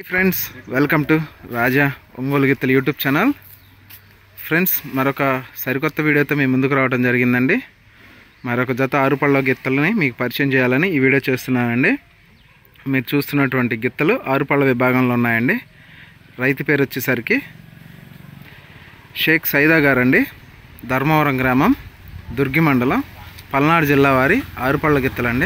Friends, welcome to Raja Ongole గిత్తలు YouTube channel. Friends, మరొక సరికొత్త వీడియోతో మీ ముందుకు రావడం జరిగిందండి. మరొక జత ఆరుపళ్ళ గిత్తలని మీకు పరిచయం చేయాలని ఈ వీడియో చేస్తున్నానండి. మీరు చూస్తున్నటువంటి గిత్తలు ఆరుపళ్ళ విభాగంలో ఉన్నాయండి. రైతు పేరు వచ్చేసరికి షేక్ సైదా గారండి. ధర్మవరం గ్రామం, దుర్గి మండలం, పల్నాడు జిల్లా వారి ఆరుపళ్ళ గిత్తలండి.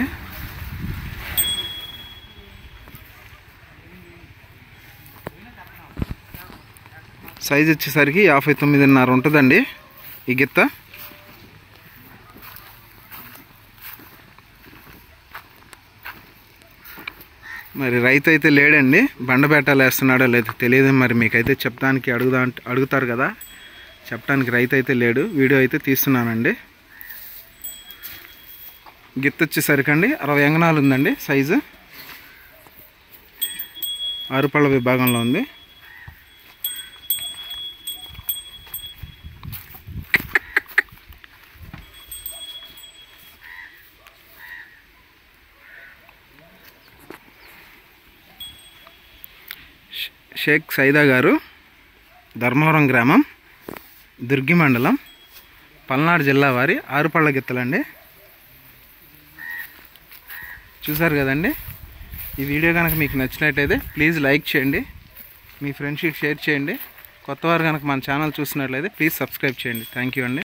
సైజు వచ్చేసరికి 59.5 ఉంటుందండి ఈ గిత్త. మరి రైతు అయితే లేడండి, బండబేటాలు వేస్తున్నాడో లేదో తెలియదు. మరి మీకైతే చెప్పడానికి అడుగుతారు కదా, చెప్పడానికి రైతు అయితే లేడు. వీడియో అయితే తీస్తున్నానండి. గిత్త వచ్చేసరికి అండి 60 అంగనాలు ఉందండి. సైజు ఆరుపళ్ళ విభాగంలో ఉంది. షేక్ సైదా గారు, ధర్మవరం గ్రామం, దుర్గి మండలం, పల్నాడు జిల్లా వారి ఆరుపళ్ళ గిత్తలండి. చూసారు కదండి. ఈ వీడియో కనుక మీకు నచ్చినట్లయితే ప్లీజ్ లైక్ చేయండి, మీ ఫ్రెండ్స్కి షేర్ చేయండి. కొత్తవారు కనుక మన ఛానల్ చూసినట్లయితే ప్లీజ్ సబ్స్క్రైబ్ చేయండి. థ్యాంక్ యూ అండి.